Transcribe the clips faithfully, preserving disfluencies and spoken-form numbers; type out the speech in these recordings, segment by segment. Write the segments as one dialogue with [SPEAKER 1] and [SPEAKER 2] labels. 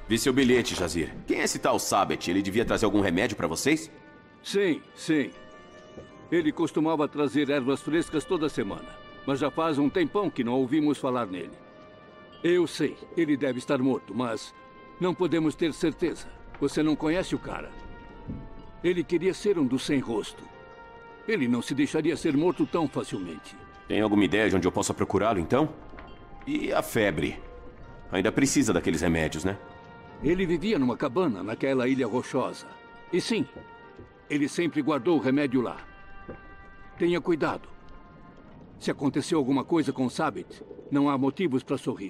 [SPEAKER 1] Vi seu bilhete, Jazir. Quem é esse tal Sabet? Ele devia trazer algum remédio pra vocês?
[SPEAKER 2] Sim, sim. Ele costumava trazer ervas frescas toda semana. Mas já faz um tempão que não ouvimos falar nele. Eu sei, ele deve estar morto, mas não podemos ter certeza. Você não conhece o cara. Ele queria ser um dos sem rosto. Ele não se deixaria ser morto tão facilmente.
[SPEAKER 1] Tem alguma ideia de onde eu possa procurá-lo, então? E a febre? Ainda precisa daqueles remédios, né?
[SPEAKER 2] Ele vivia numa cabana naquela ilha rochosa. E sim, ele sempre guardou o remédio lá. Tenha cuidado. Se aconteceu alguma coisa com Sabet, não há motivos para sorrir.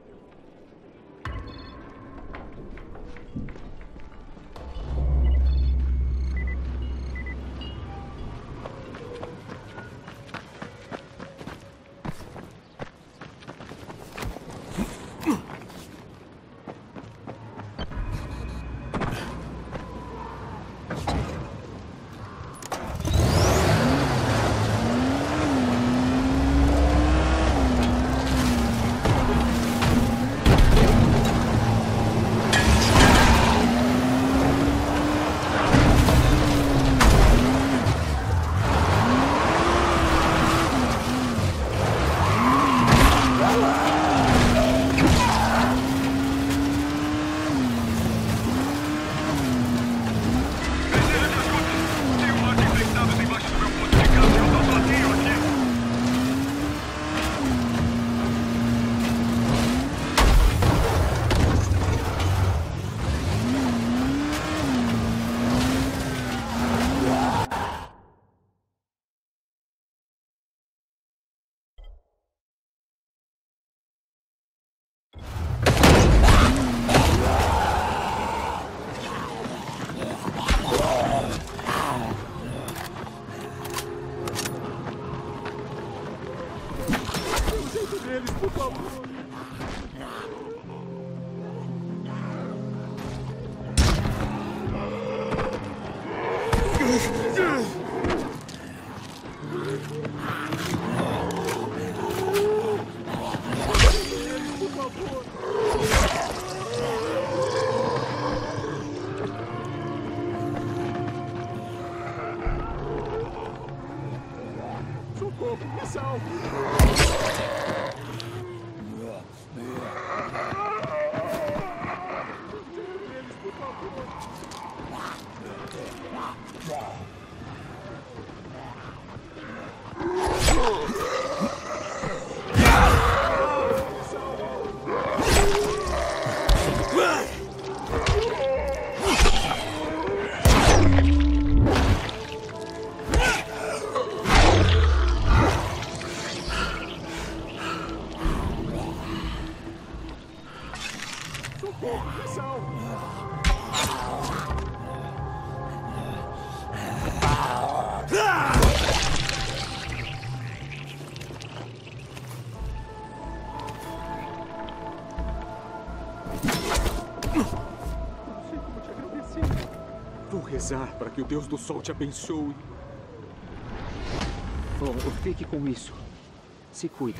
[SPEAKER 3] Vou rezar para que o Deus do Sol te abençoe.
[SPEAKER 4] Oh, fique com isso. Se cuida.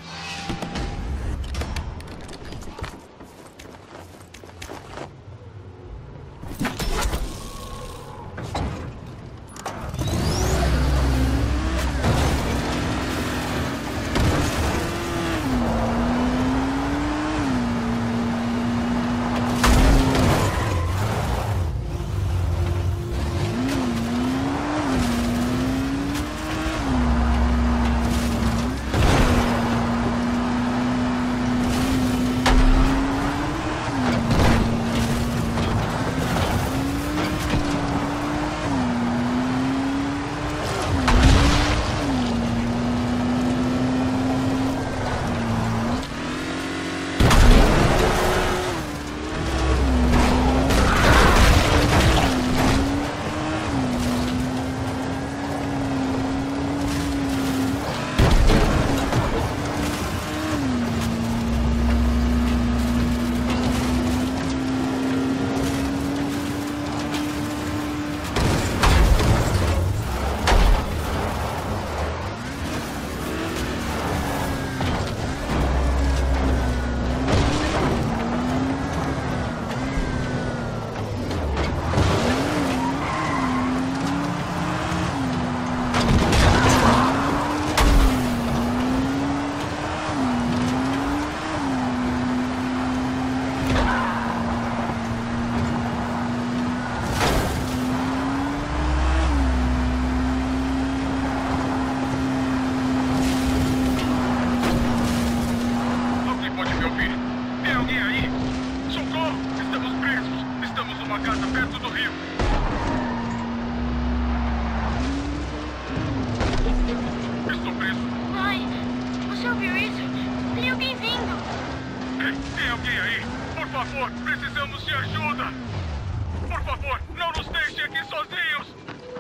[SPEAKER 5] uma casa perto do rio. Estou preso.
[SPEAKER 6] Mãe, você ouviu isso? Tem alguém vindo.
[SPEAKER 5] Ei, tem alguém aí? Por favor, precisamos de ajuda. Por favor, não nos deixe aqui sozinhos.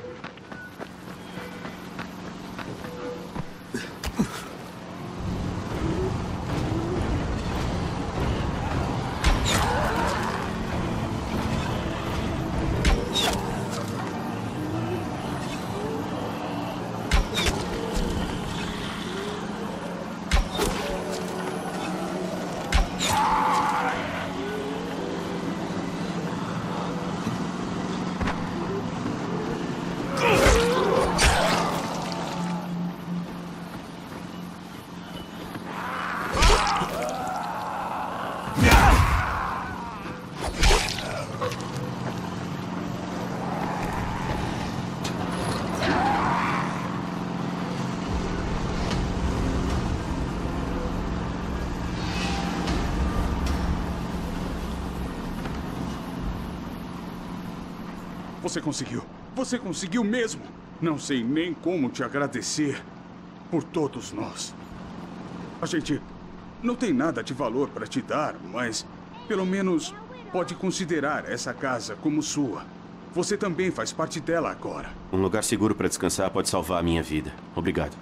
[SPEAKER 3] Você conseguiu. Você conseguiu mesmo. Não sei nem como te agradecer por todos nós. A gente não tem nada de valor para te dar, mas pelo menos pode considerar essa casa como sua. Você também faz parte dela agora.
[SPEAKER 1] Um lugar seguro para descansar pode salvar a minha vida. Obrigado.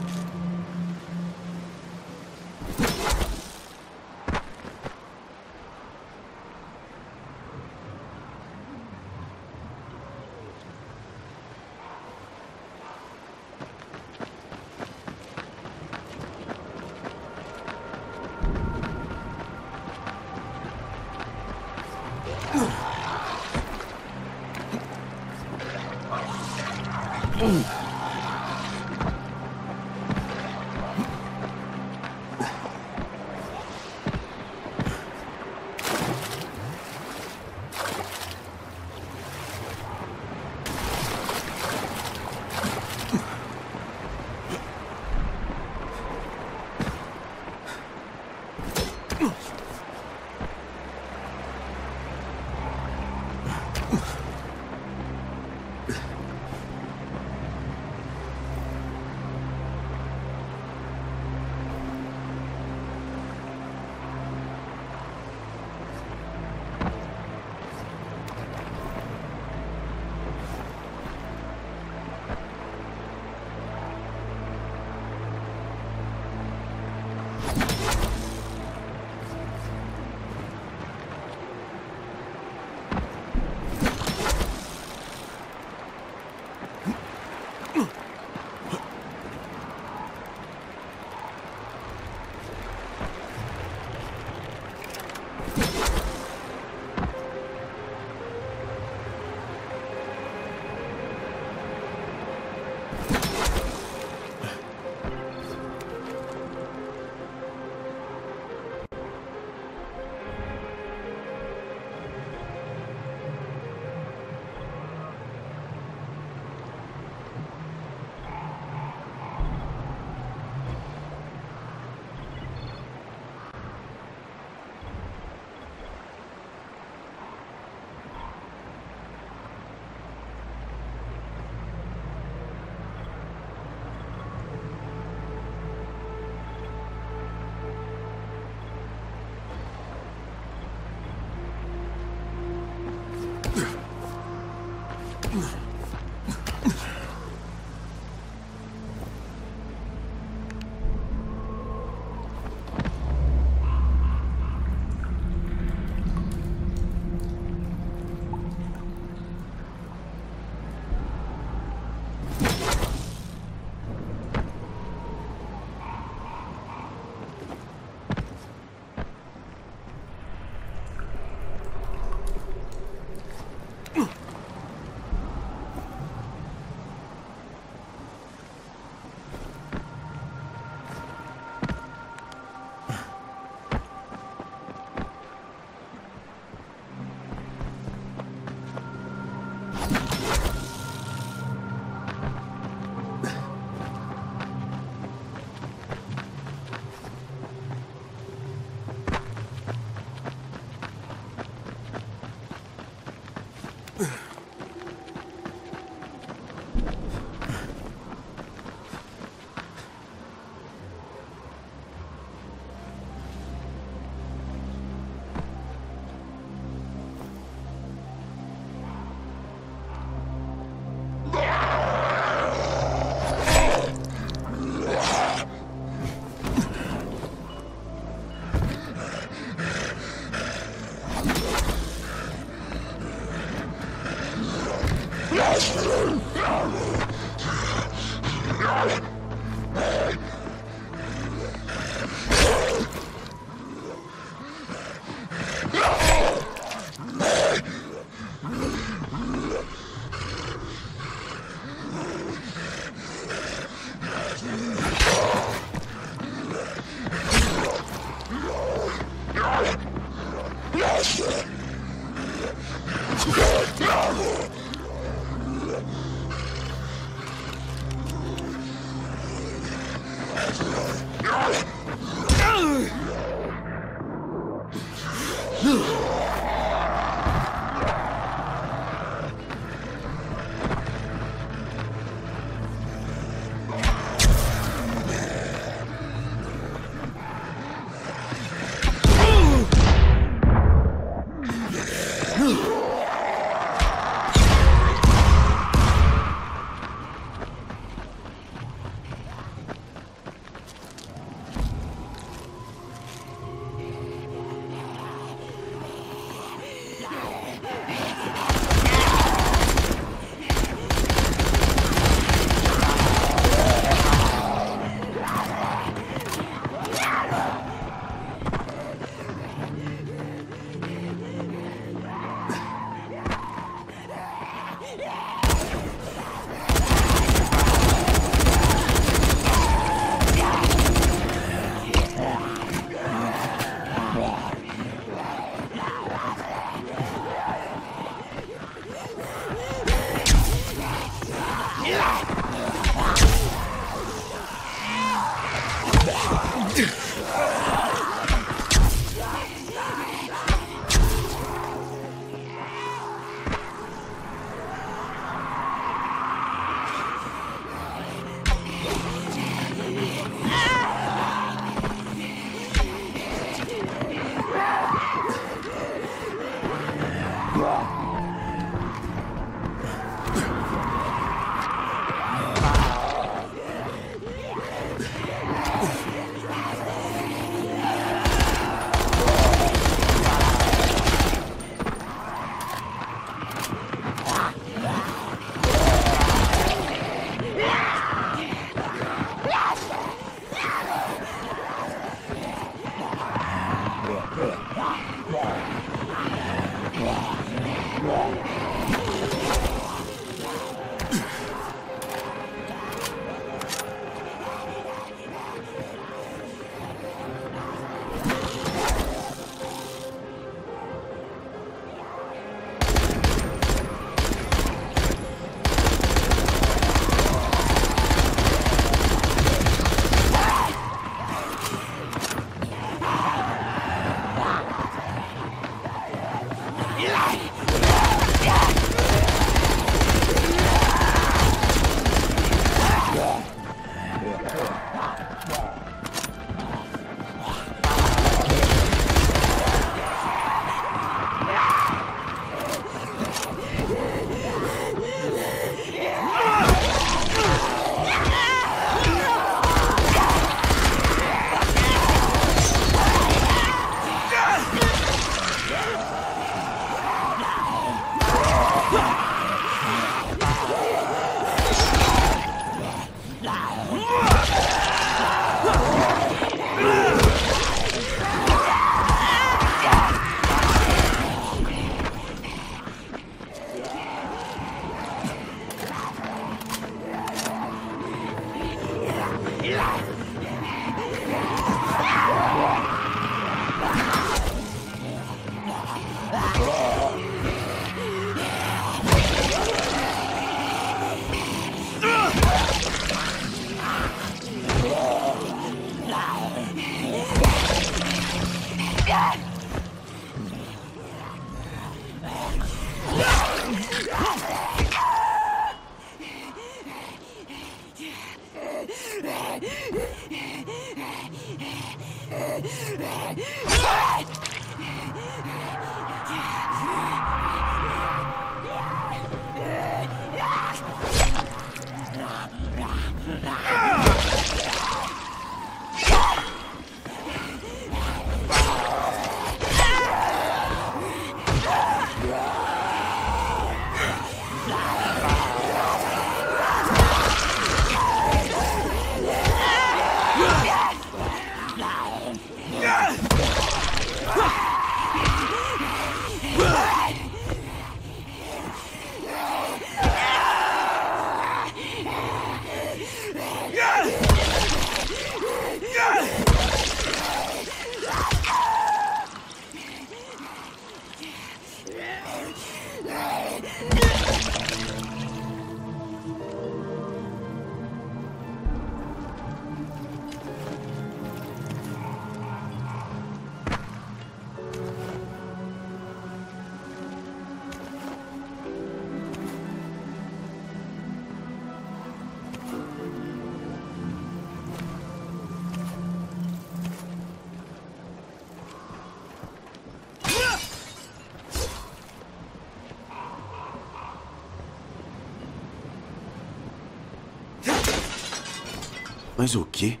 [SPEAKER 1] Mas o quê?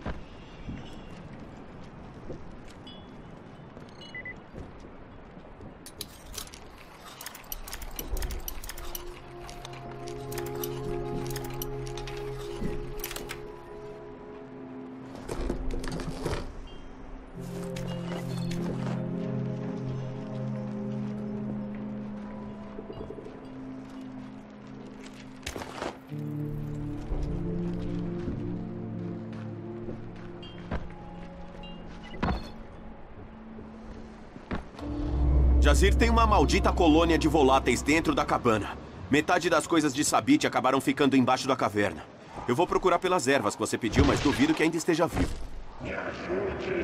[SPEAKER 1] Jazir tem uma maldita colônia de voláteis dentro da cabana. Metade das coisas de Sabit acabaram ficando embaixo da caverna. Eu vou procurar pelas ervas que você pediu, mas duvido que ainda esteja vivo.
[SPEAKER 5] Me ajude.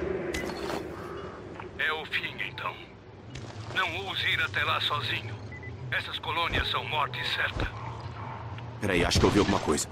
[SPEAKER 5] É o fim, então. Não ouse ir até lá sozinho. Essas colônias são morte certa.
[SPEAKER 1] Peraí, acho que eu ouvi alguma coisa.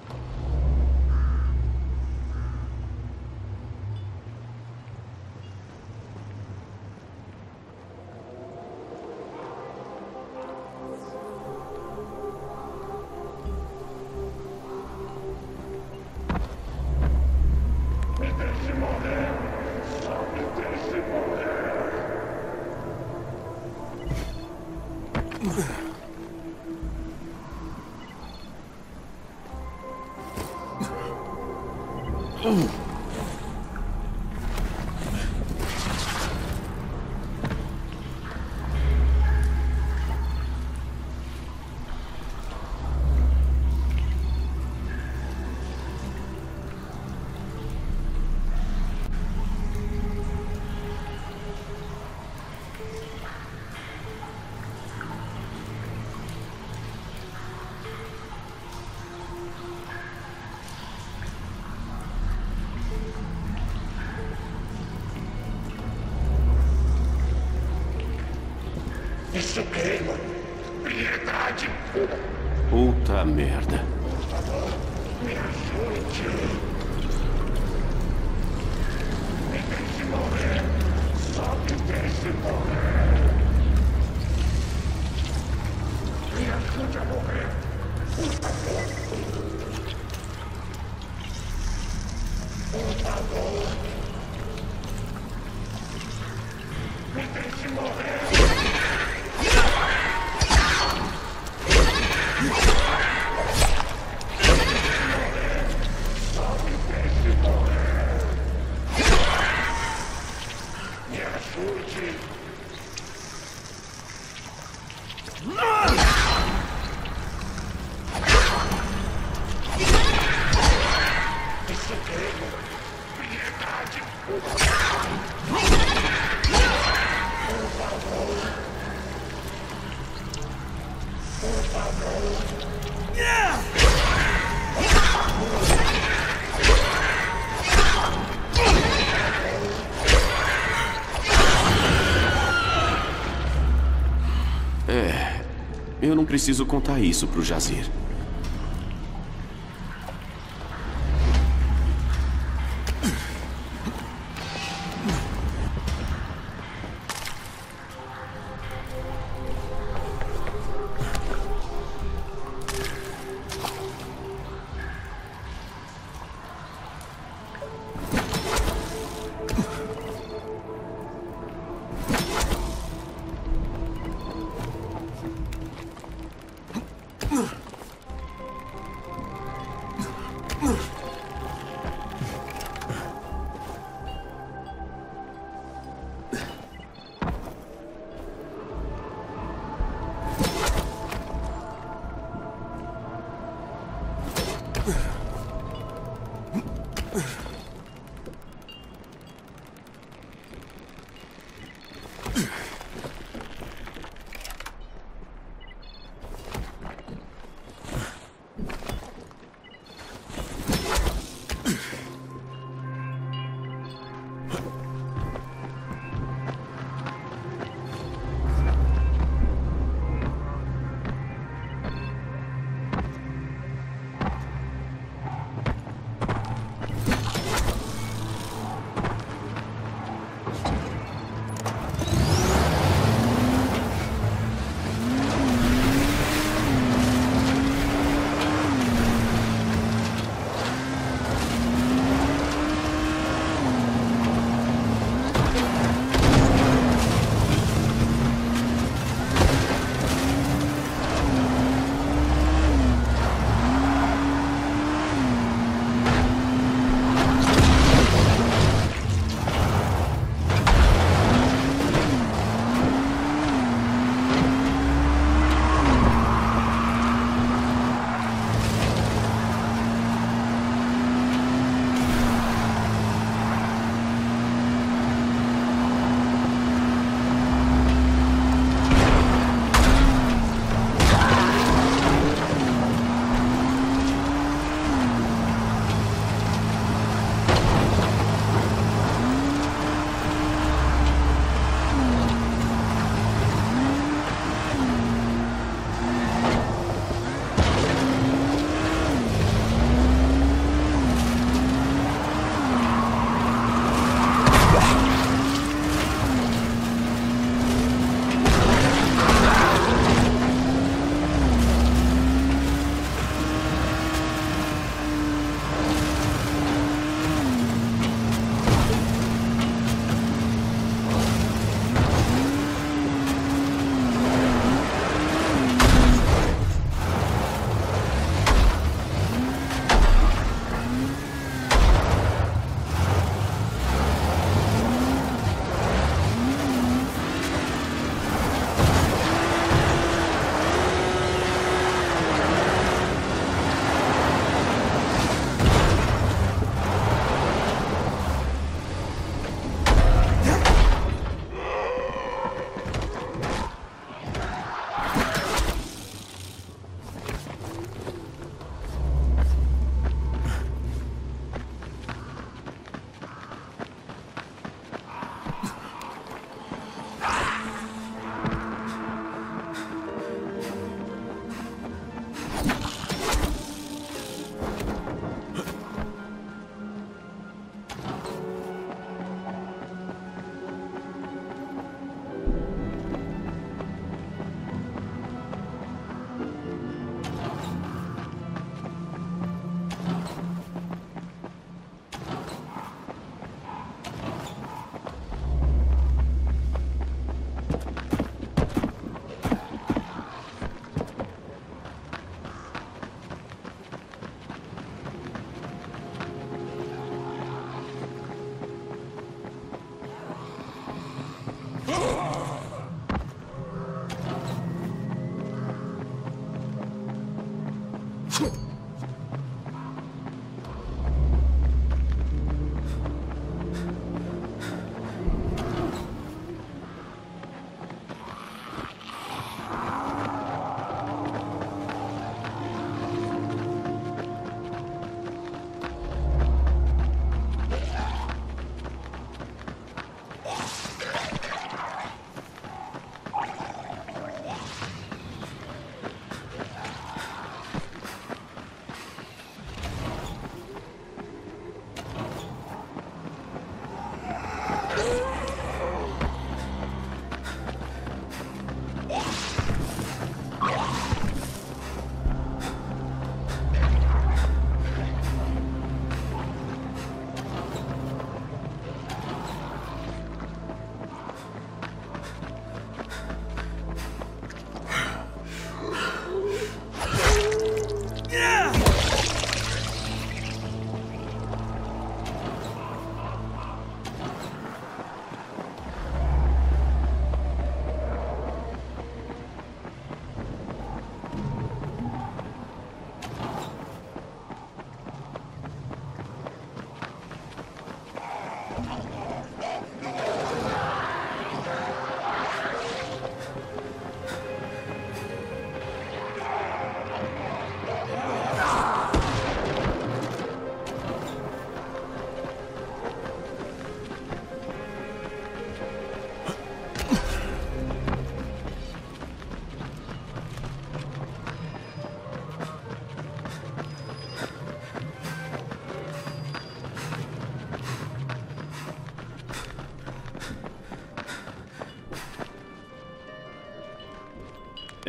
[SPEAKER 5] Isso queima. Piedade.
[SPEAKER 1] Puta merda.
[SPEAKER 5] Por favor, me ajude. Me deixe morrer. Só me deixe morrer. Me ajude a morrer. Por favor. Por favor. Me deixe morrer.
[SPEAKER 1] É, eu não preciso contar isso pro Jazir.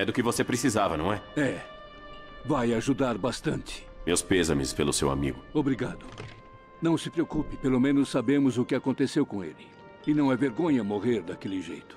[SPEAKER 1] É do que você precisava, não é?
[SPEAKER 2] É. Vai ajudar bastante.
[SPEAKER 1] Meus pêsames pelo seu amigo.
[SPEAKER 2] Obrigado. Não se preocupe, pelo menos sabemos o que aconteceu com ele. E não é vergonha morrer daquele jeito.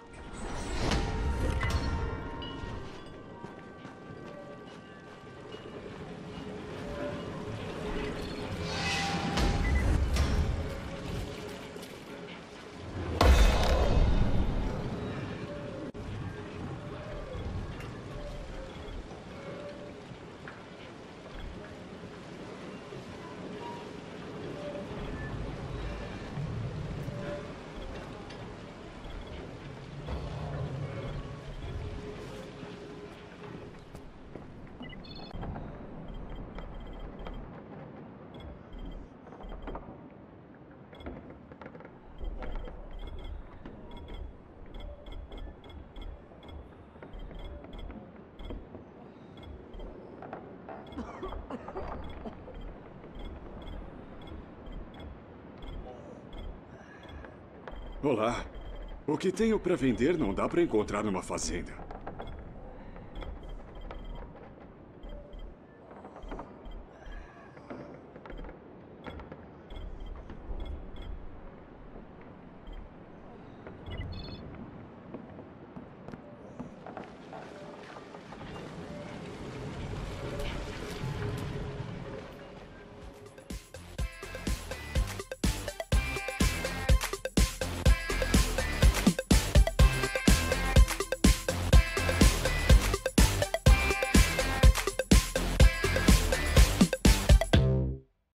[SPEAKER 7] Olá. O que tenho para vender não dá para encontrar numa fazenda.